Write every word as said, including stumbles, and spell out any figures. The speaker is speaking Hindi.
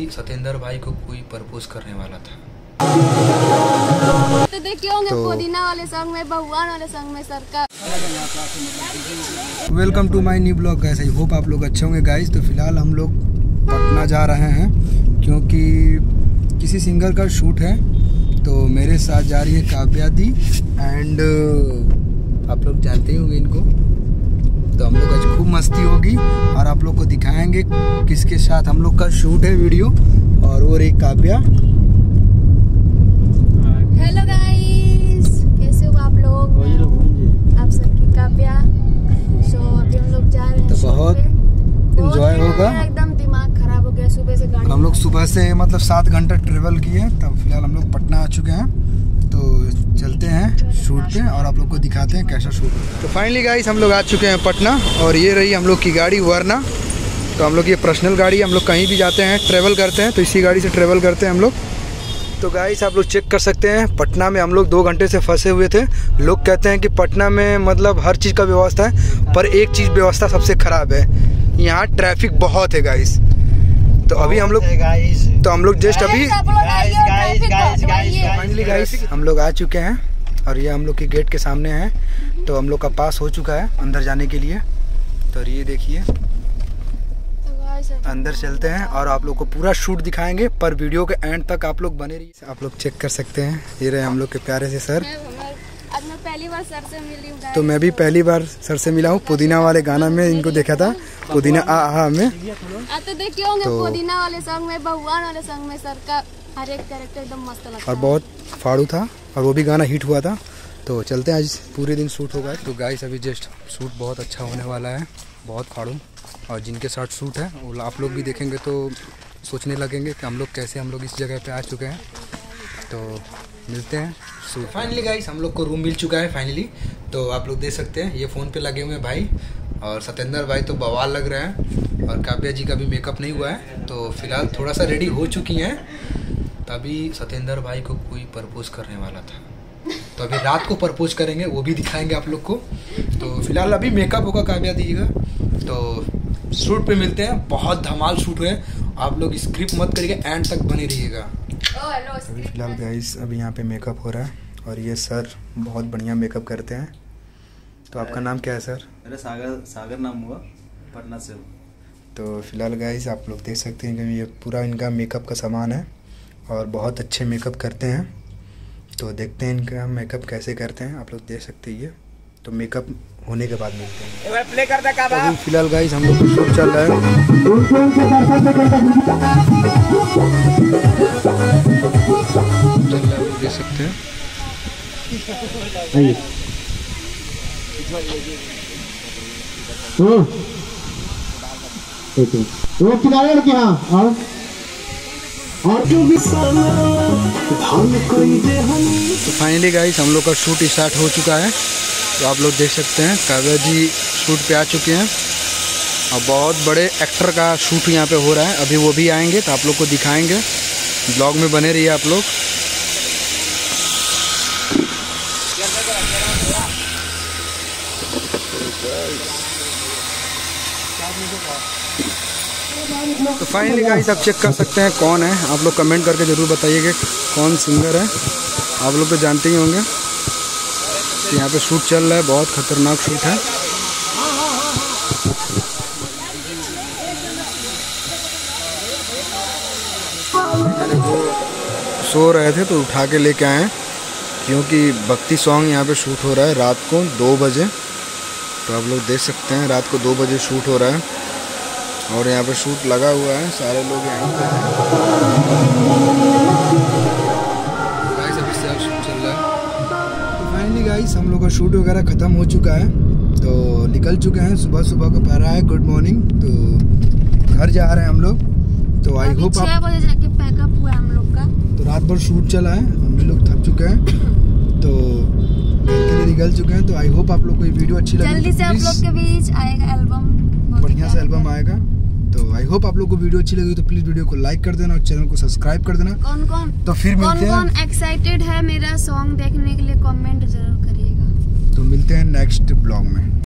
सतेंद्र भाई को कोई प्रपोज करने वाला था। तो देखिए होंगे तो... पुदीना वाले सॉन्ग में, भगवान वाले सॉन्ग में सरकार। Welcome to my new blog guys, I hope आप लोग अच्छे होंगे गाइस। तो फिलहाल हम लोग पटना जा रहे हैं क्योंकि किसी सिंगर का शूट है। तो मेरे साथ जा रही है काव्या दी एंड आप लोग जानते ही होंगे इनको। तो हम लोग आज खूब मस्ती होगी और आप लोग को दिखाएंगे किसके साथ हम लोग का शूट है वीडियो। और वो रही काव्या। हेलो गाइस, कैसे हो आप लोग? आप सबकी काव्या। सो अभी हम लोग जा रहे हैं। तो बहुत एंजॉय होगा। एकदम दिमाग खराब हो गया सुबह से गाड़ी। हम लोग सुबह से मतलब सात घंटा ट्रेवल किए। तब फिलहाल हम लोग पटना आ चुके हैं। तो चलते हैं शूट पे और आप लोग को दिखाते हैं कैसा शूट है। तो फाइनली गाइस हम लोग आ चुके हैं पटना और ये रही हम लोग की गाड़ी वरना। तो हम लोग ये पर्सनल गाड़ी, हम लोग कहीं भी जाते हैं ट्रेवल करते हैं तो इसी गाड़ी से ट्रेवल करते हैं हम लोग। तो गाइस आप लोग चेक कर सकते हैं, पटना में हम लोग दो घंटे से फंसे हुए थे। लोग कहते हैं कि पटना में मतलब हर चीज़ का व्यवस्था है, पर एक चीज़ व्यवस्था सबसे ख़राब है, यहाँ ट्रैफिक बहुत है गाइस। तो अभी हम लोग तो हम लोग जस्ट अभी फाइनली गाइस हम लोग आ चुके हैं और ये हम लोग के गेट के सामने है। तो हम लोग का पास हो चुका है अंदर जाने के लिए। तो ये देखिए अंदर चलते हैं और आप लोग को पूरा शूट दिखाएंगे, पर वीडियो के एंड तक आप लोग बने रहिए। आप लोग चेक कर सकते हैं, ये रहे हम लोग के प्यारे से सर। आज मैं पहली बार सर से मिली हूँ। तो मैं भी पहली बार सर से मिला हूँ। पुदीना वाले गाना में इनको देखा था, पुदीना आ आ में। तो देखिए होंगे तो... पुदीना वाले सॉन्ग में, भगवान वाले सॉन्ग में सर का हर एक कैरेक्टर एकदम मस्त लगता है और बहुत फाड़ू था और वो भी गाना हिट हुआ था। तो चलते हैं, आज पूरे दिन शूट होगा। तो गाइस अभी जस्ट शूट बहुत अच्छा होने वाला है, बहुत फाड़ू। और जिनके साथ शूट है वो आप लोग भी देखेंगे तो सोचने लगेंगे कि हम लोग कैसे हम लोग इस जगह पे आ चुके हैं। तो मिलते हैं शूट। फाइनली गाइस हम लोग को रूम मिल चुका है फाइनली। तो आप लोग देख सकते हैं ये फ़ोन पे लगे हुए हैं भाई, और सतेंद्र भाई तो बवाल लग रहे हैं, और काव्या जी का भी मेकअप नहीं हुआ है। तो फिलहाल थोड़ा सा रेडी हो चुकी हैं। तभी सतेंद्र भाई को कोई प्रपोज करने वाला था, तो अभी रात को प्रपोज करेंगे, वो भी दिखाएंगे आप लोग को। तो फिलहाल अभी मेकअप होगा काव्या दी का। तो शूट पे मिलते हैं, बहुत धमाल शूट है। आप लोग स्क्रिप्ट मत करिएगा, एंड तक बने रहिएगा। अभी फिलहाल गाइस अभी यहाँ पे मेकअप हो रहा है और ये सर बहुत बढ़िया मेकअप करते हैं। तो आपका नाम क्या है सर? मेरा सागर सागर नाम हुआ, पटना से। तो फिलहाल गाइस आप लोग देख सकते हैं कि ये पूरा इनका मेकअप का सामान है और बहुत अच्छे मेकअप करते हैं। तो देखते हैं इनका मेकअप कैसे करते हैं, आप लोग देख सकते हैं ये। तो मेकअप होने के बाद मिलते हैं। प्ले कर दे का बाप। फिलहाल गाइस हम लोग का शूट चल रहा है। चल रहा है, देख सकते हैं। आइए वो किनारे लगे। हाँ और और जो भी तो फाइनली गाइस हम लोग का शूट स्टार्ट हो चुका है। तो आप लोग देख सकते हैं काव्या जी शूट पे आ चुके हैं और बहुत बड़े एक्टर का शूट यहाँ पे हो रहा है। अभी वो भी आएंगे तो आप लोग को दिखाएंगे, ब्लॉग में बने रहिए आप लोग। तो फाइनली गाइस आप चेक कर सकते हैं कौन है। आप लोग कमेंट करके ज़रूर बताइएगा कौन सिंगर है। आप लोग तो जानते ही होंगे। तो यहाँ पे शूट चल रहा है, बहुत खतरनाक शूट है। सो रहे थे तो उठा के लेके आए, क्योंकि भक्ति सॉन्ग यहाँ पे शूट हो रहा है रात को दो बजे। तो आप लोग देख सकते हैं रात को दो बजे शूट हो रहा है और यहाँ पे शूट लगा हुआ है, सारे लोग यहाँ पे हैं। गाइस अभी से शूट चल रहा है। तो फाइनली गाइस हम लोग का शूट वगैरह ख़त्म हो चुका है। तो निकल चुके हैं, सुबह सुबह का पहरा है, गुड मॉर्निंग। तो घर जा रहे हैं हम लोग। तो आई होप आप बजे जाके पैकअप हुआ हम लोग का। तो रात भर शूट चला है, हम लोग थक चुके हैं तो घर के लिए निकल चुके हैं। तो आई होप आप लोग को ये वीडियो अच्छी लगी। जल्दी से आप लोग के बीच आएगा एल्बम, बढ़िया सा एल्बम आएगा। तो आई होप आप लोग को वीडियो अच्छी लगी तो प्लीज वीडियो को लाइक कर देना और चैनल को सब्सक्राइब कर देना। कौन कौन तो फिर मिलते हैं, कौन कौन एक्साइटेड है मेरा सॉन्ग देखने के लिए कमेंट जरूर करिएगा। तो मिलते हैं नेक्स्ट ब्लॉग में।